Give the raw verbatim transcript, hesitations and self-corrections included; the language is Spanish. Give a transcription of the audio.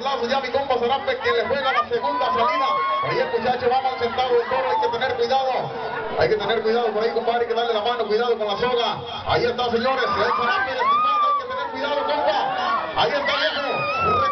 lazo ya mi compa Zarape que le juega la segunda salida. Oye muchachos, vamos sentados de toro, hay que tener cuidado. Hay que tener cuidado por ahí, compadre, hay que darle la mano, cuidado con la soga. Ahí está, señores, el Zarape estimado, hay que tener cuidado, compa. Ahí está, viejo.